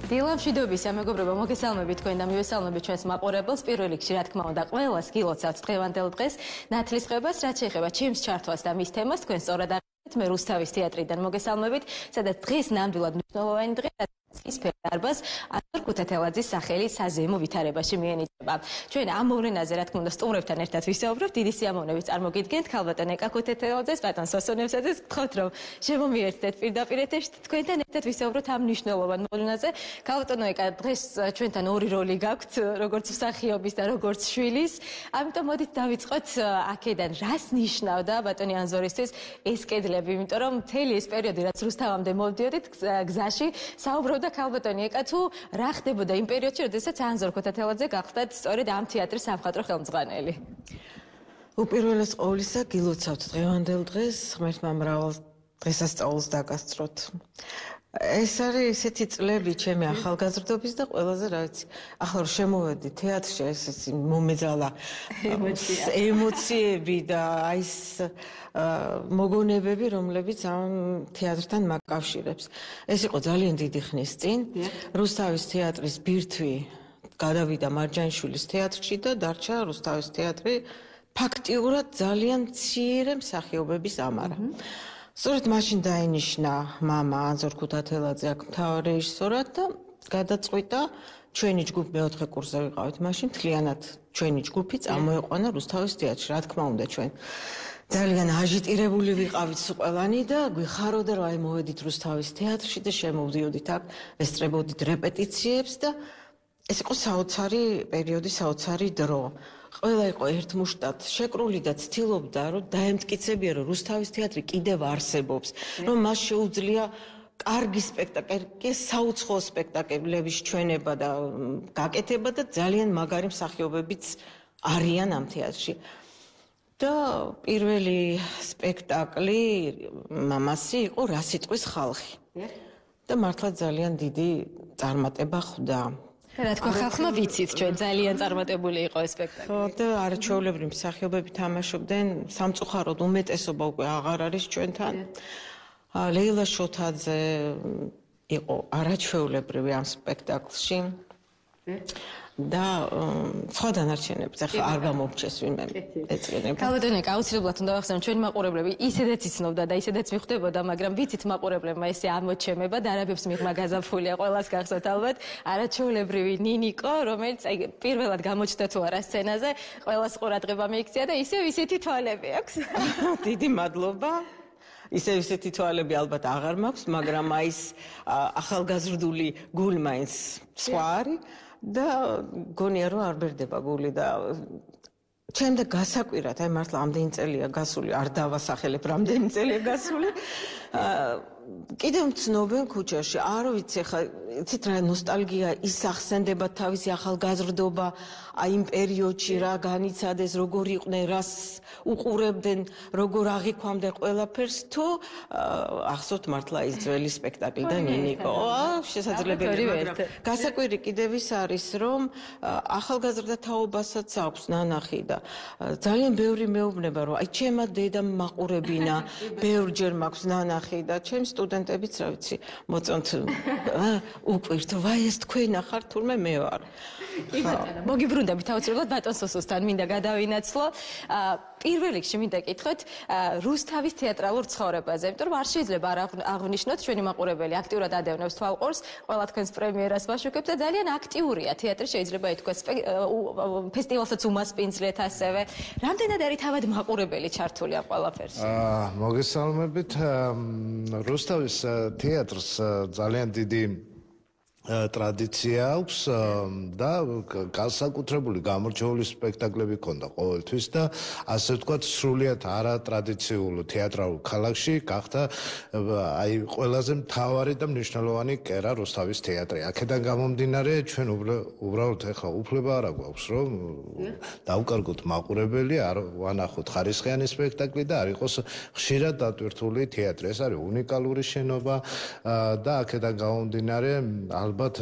დილამშვიდობის მეგობრებო, მოგესალმებით თქვენ და მივესალმებით ჩვენს მაყურებელს. პირველ რიგში, რა თქმა უნდა, ყველას გილოცავთ დღევანდელ დღეს ნათლისღებას, რაც შეეხება ჩემს ჩართვას და მის თემას, თქვენ სწორად აღიქვით. მე რუსთავის თეატრიდან მოგესალმებით, სადაც დღეს ნამდვილად მნიშვნელოვანი დღეა. სფერო დარბაზ აზარ ქუთათელაძის სახელი საზეიმო ვითარებაში მიენიჭება. ჩვენ ამ მოვლენაზე, რა თქმა უნდა, სტუმრებთან ერთად ვისაუბრებთ. დიდი სიამოვნებით წარმოგიდგენთ ქალბატონ ეკა ქუთათელაძეს, ბატონ სოსონევსაძეს. გთხოვთ, რომ შემომიერთდეთ პირდაპირ ეთერში თქვენთან ერთად ვისაუბროთ ამ მნიშვნელოვან მოვლენაზე. ქალბატონო ეკა, დღეს ჩვენთან ორი როლი გაქვთ, როგორც მსახიობის და როგორც შვილის. ამიტომ მოდით დავიწყოთ აქედან, რას ნიშნავდა ბატონი ანზორისთვის ეს კედლები, იმიტომ რომ მთელი ეს პერიოდი, რაც რუსთავამდე მოვდიოდით გზაში, საუბრობდა ქალბატონი ეკა თუ რა ხდებოდა იმ პერიოდში, როდესაც ანზორ ქუთათელაძე გახდათ სწორედ ამ თეატრის სამხატვრო ხელმძღვანელი. უპირველეს ყოვლისა გილოცავთ დღევანდელ დღეს, ღმერთმა მრავალ დღესასწაულს დაგასწროთ. ეს არის ესეთი წლები ჩემი ახალგაზრდობის და ყველაზე რა ვიცი, ახლა რომ შემოვედი თეატრში, ეს მომეძალა ემოციები და აი ეს მოგონებები, რომლებიც ამ თეატრთან მაკავშირებს. ეს იყო ძალიან დიდი ხნის წინ. რუსთავის თეატრის ბირთვი გადავიდა მარჯანიშვილის თეატრში და დარჩა რუსთავის თეატრი ფაქტიურად ძალიან მცირე მსახიობების ამარა. სწორედ მაშინ დაინიშნა მამა ანზორ ქუთათელაძე აქ მთავარ რეჟისორად და გადაწყვიტა ჩვენი ჯგუფი მეოთხე კურსზე ვიყავით მაშინ მთლიანად ჩვენი ჯგუფი წამოეყვანა რუსთავის თეატრში. რა თქმა უნდა ჩვენ ძალიან აჟიტირებული ვიყავით ყველანი და გვიხაროდა რომ აი მოვედით რუსთავის თეატრში და შემოვდიოდით აქ ესწრებოდით რეპეტიციებს და ეს იყო საოცარი პერიოდი, საოცარი დრო. ყველა იყო ერთმუშტად შეკრული და ცდილობდა რომ დაემტკიცებია რომ რუსთავის თეატრი კიდევ არსებობს, რომ მას შეუძლია კარგი სპექტაკლი, საუცხოო სპექტაკლების ჩვენება და გაკეთება და ძალიან მაგარი მსახიობებიც არიან ამ თეატრში. და პირველი სპექტაკლი მამასი იყო რა სიტყვის ხალხი. და მართლა ძალიან დიდი წარმატება ხვდა. რა თქვა ხალხმა ვიცით ჩვენ ძალიან წარმატებული იყო ეს სპექტაკლი. ხო და არაჩვეულებრივი მსახიობები თამაშობდნენ, სამწუხაროდ უმეტესობა უკვე აღარ არის ჩვენთან. ლეილა შოთაძე იყო არაჩვეულებრივი ამ სპექტაკლში. და სხვა დანარჩენებს ახლა არ გამომრჩეს ვინმე ეწინება. ქალბატონო ეკა, აუცილებლად უნდა ვახსენო, ჩვენი მაყურებლები ისედაც იცნობდა და ისედაც მიხვდებოდა, მაგრამ ვიცით მაყურებლებმა ესე ამოჩემება და არაბებს მიღმა გაზაფხულია, ყველას გახსოვთ ალბათ, არაჩვეულებრივი ნინიკო, რომელიც აი პირველად გამოჩნდა თუ არა სცენაზე, ყველას ყურადღება მიიქცია და ისევ ისეთი თვალები აქვს. დიდი მადლობა. ისევ ისეთი თვალები ალბათ აღარ მაქვს, მაგრამ აი ეს ახალგაზრდული გული მაინც სხვა არის. და გონია რომ არ ბერდება გული და ჩემდა გასაკვირად, აი მართლა ამდენი წელია გასული, არ დავასახელებ რამდენი წელია გასული. კიდევ მცნობენ ქუჩაში, არ ვიცი ხა, იცით რა ნოსტალგია ის ახსენდება თავისი ახალგაზრდობა, აი იმ პერიოდში რა განიცადეს, როგორ იყვნენ, რას უყურებდნენ, როგორ აღიქვამდნენ ყველაფერს, თუ ახსოვთ მართლა ის ძველი სპექტაკლი და ნინიკო. შესაძლებელია, მაგრამ გასაკვირი კიდევ ის არის, რომ ახალგაზრდა თაობასაც აქვს ნანახი და ძალიან ბევრი მეუბნება, რომ აი ჩემა დედამ მაყურებინა, ბევრჯერ მაქვს ნანახი და ჩემს სტუდენტებიც რა ვიცი, მოწონთ უკვირთ, ვაი ეს თქვენ ახარ თურმე მე ვარ. მოგიბრუნდებით აუცილებლად ბატონ სოსოსთან მინდა გადავინაცვლო. პირველ რიგში მინდა კითხოთ რუსთავის თეატრალურ ცხოვრებაზე, იმიტომ რომ არ შეიძლება არ აღვნიშნოთ ჩვენი მაყურებელი აქტიურად ადევნებს თვალყურს, ყველა თქვენს პრემიერას ვაშუქებთ და ძალიან აქტიურია თეატრი, შეიძლება ითქვას ფესტივალსაც უმასპინძლეთ ასევე. რამდენად არის თავად მაყურებელი ჩართული ამ ყველაფერში? მოგესალმებით. რუსთავის თეატრს ძალიან დიდი ტრადიცია აქვს და განსაკუთრებული გამორჩეული სპექტაკლები ჰქონდა ყოველთვის და ასე ვთქვათ სრულიად არატრადიციულ თეატრალურ ქალაქში გახდა აი ყველაზე მთავარი და მნიშვნელოვანი კერა რუსთავის თეატრი. აქედან გამომდინარე ჩვენ უბრალოდ ეხლა უფლება არ აქვს რომ დავკარგოთ მაყურებელი, არ ვანახოთ ხარისხიანი სპექტაკლი და არ იყოს ხშირად დატვირთული თეატრი. ეს არის უნიკალური შენობა და აქედან გამომდინარე ალბათ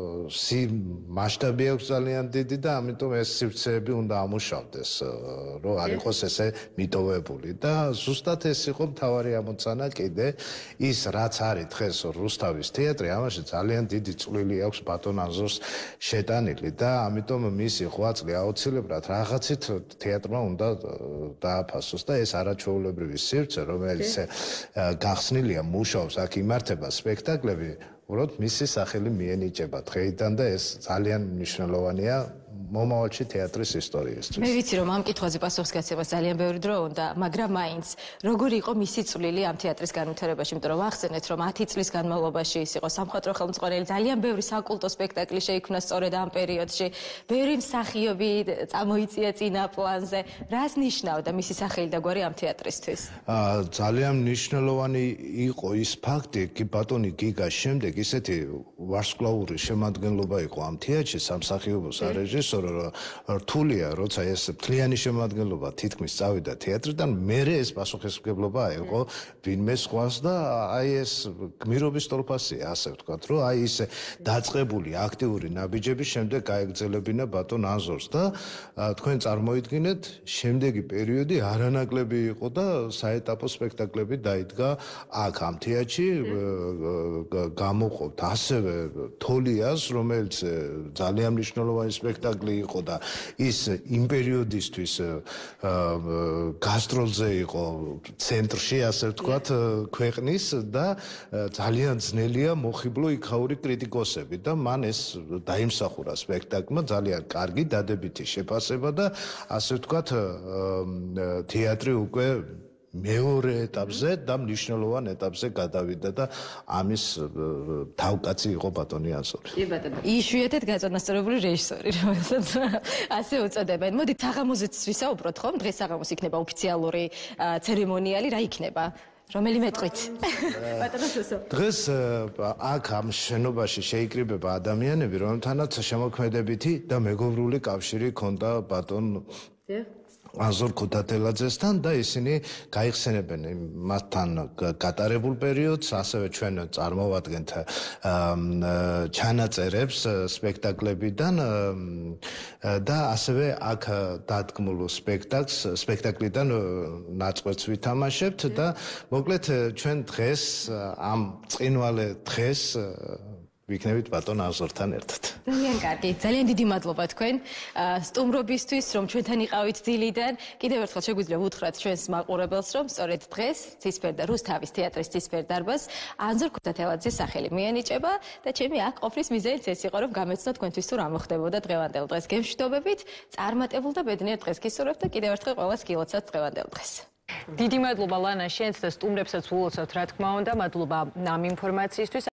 მასშტაბი აქვს ძალიან დიდი და ამიტომ ეს სივრცეები უნდა ამუშავდეს, რომ არ იყოს ესე მიტოვებული და ზუსტად ეს იყო მთავარი ამოცანა კიდე ის რაც არის დღეს რუსთავის თეატრი, ამაში ძალიან დიდი წვლილი აქვს ბატონ ანზორს შეტანილი და ამიტომ მისი ღვაწლი აუცილებლად რაღაცით თეატრმა უნდა დააფასოს და ეს არაჩვეულებრივი სივრცე, რომელიც გახსნილია, მუშაობს, აქ იმართება სპექტაკლები, უბრალოდ მისი სახელი მიენიჭება დღეიდან და ეს ძალიან მნიშვნელოვანია მომავალში თეატრის ისტორიისთვის. მე ვიცი რომ ამ კითხვაზე პასუხისგაცემას ძალიან ბევრი დრო უნდა, მაგრამ მაინც როგორი იყო მისი წვლილი ამ თეატრის განვითარებაში, იმიტომ რომ ახსენეთ რომ 10 წლის განმავლობაში ის იყო სამხატვრო ხელმძღვანელი, ძალიან ბევრი საკულტო სპექტაკლი შეიქმნა სწორედ ამ პერიოდში. ბევრი მსახიობი წამოიწია წინა პლანზე. რას ნიშნავდა მისი სახელი და გვარი ამ თეატრისთვის? ძალიან მნიშვნელოვანი იყო ის ფაქტი, ბატონი გიგას შემდეგ ისეთი ვარსკვლავური შემადგენლობა იყო ამ თეატრში სამსახიობო სარეჟისორო რთულია, როცა ეს მთლიანი შემადგენლობა თითქმის წავიდა თეატრიდან, მერე ეს პასუხისმგებლობა აიღო ვინმე სხვას და აი ეს გმირობის ტოლფასია, ასე ვთქვათ, რომ აი ეს დაწყებული აქტიური ნაბიჯები შემდეგ გაეგრძელებინა ბატონ ანზორს და თქვენ წარმოიდგინეთ, შემდეგი პერიოდი არანაკლები იყო და საეტაპო სპექტაკლები დაიდგა აქ ამ თეატრში, გამოყოფთ ასევე თოლიას, რომელიც ძალიან მნიშვნელოვანი სპექტაკლი იყო და ის იმ პერიოდისთვის გასტროლზე იყო ცენტრში, ასე ვთქვათ, ქვეყნის და ძალიან ძნელია მოხიბლო იქაური კრიტიკოსები და მან ეს დაიმსახურა სპექტაკლმა ძალიან კარგი დადებითი შეფასება და ასე ვთქვათ თეატრი უკვე მეორე ეტაპზე და მნიშვნელოვან ეტაპზე გადავიდა და ამის თავკაცი იყო ბატონი ანზორი. კი ბატონო. იშვიათად გაწონასწორებული რეჟისორი, რომელსაც ასე უწოდებენ. მოდით საღამოზეც ვისაუბროთ, ხომ? დღეს საღამოს იქნება ოფიციალური ცერემონიალი, რა იქნება? რომელიმე ტყვით. ბატონო სუსო. დღეს აქ ამ შენობაში შეიკრიბება ადამიანები, რომელთანაც შემოქმედებითი და მეგობრული კავშირი ჰქონდა ბატონ ანზორ ქუთათელაძესთან და ისინი გაიხსენებენ მასთან გატარებულ პერიოდს, ასევე ჩვენ წარმოვადგენთ ჩანაწერებს სპექტაკლებიდან და ასევე აქ დადგმულ სპექტაკლიდან ნაწყვეტს ვითამაშებთ და მოკლედ ჩვენ დღეს ამ წინვალე დღეს ვიქნებით ბატონ ანზორთან ერთად. ძალიან კარგი, ძალიან დიდი მადლობა თქვენ სტუმრობისთვის, რომ ჩვენთან იყავით დილიდან. კიდევ ერთხელ შეგვიძლია უთხრათ ჩვენს მაყურებელს, რომ სწორედ დღეს რუსთავის თეატრის ცისფერ დარბაზს ანზორ ქუთათელაძის სახელი მიენიჭება და ჩემი აქ ყოფნის მიზეზიც ეს იყო, რომ გამეცნო თქვენთვის თუ რა მოხდებოდა დღევანდელ დღეს. გემშვიდობებით, წარმატებულ და ბედნიერ დღეს გისურვებთ და კიდევ ერთხელ ყველას გილოცავთ დღევანდელ დღეს. დიდი მადლობა ლანა შენს და სტუმრებსაც ულოცავთ რა თქმა უნდა, მადლობა ამ ინფორმაციისთვის.